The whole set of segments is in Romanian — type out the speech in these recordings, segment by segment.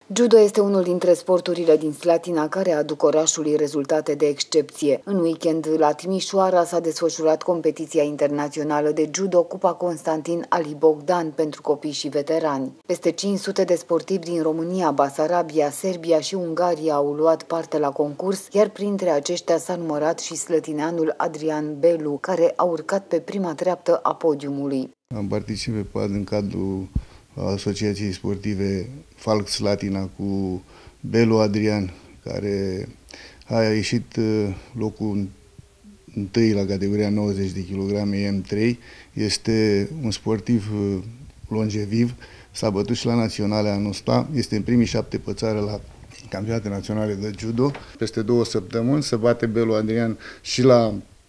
Judo este unul dintre sporturile din Slatina care aduc orașului rezultate de excepție. În weekend la Timișoara s-a desfășurat competiția internațională de judo Cupa Constantin Ali Bogdan pentru copii și veterani. Peste 500 de sportivi din România, Basarabia, Serbia și Ungaria au luat parte la concurs, iar printre aceștia s-a numărat și slătineanul Adrian Belu, care a urcat pe prima treaptă a podiumului. Am participat în cadrul Asociației Sportive Falc Slatina cu Belu Adrian, care a ieșit locul întâi la categoria 90 de kg M3. Este un sportiv longeviv, s-a bătut și la naționale anul ăsta, este în primii 7 pe țară la campionate naționale de judo. Peste 2 săptămâni se bate Belu Adrian și la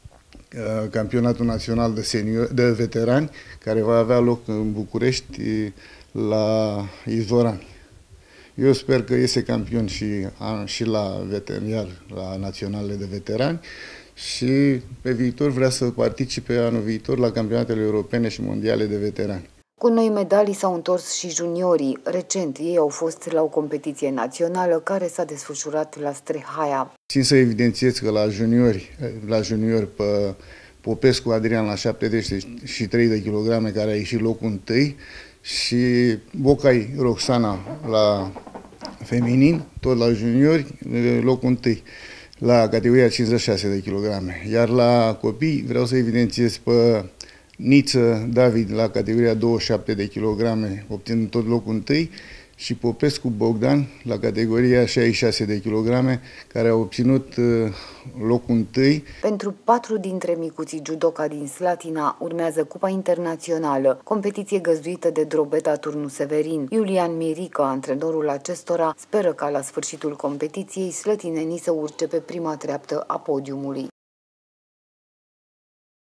campionatul național de veterani, care va avea loc în București la Izvoran. Eu sper că iese campion și la veterinar, la naționale de veterani, și pe viitor vrea să participe anul viitor la campionatele europene și mondiale de veterani. Cu noi medalii s-au întors și juniorii. Recent ei au fost la o competiție națională care s-a desfășurat la Strehaia. Țin să evidențiez că la juniori pe Popescu Adrian la 73 de kg, care a ieșit locul întâi, și Bocai Roxana la feminin, tot la juniori, locul întâi, la categoria 56 de kg. Iar la copii vreau să evidențiez pe Niță David la categoria 27 de kg, obținând tot locul întâi, și Popescu Bogdan la categoria 66 de kg, care a obținut locul întâi. Pentru 4 dintre micuții judoca din Slatina urmează Cupa Internațională, competiție găzduită de Drobeta Turnu Severin. Iulian Mirică, antrenorul acestora, speră ca la sfârșitul competiției slătinenii să urce pe prima treaptă a podiumului.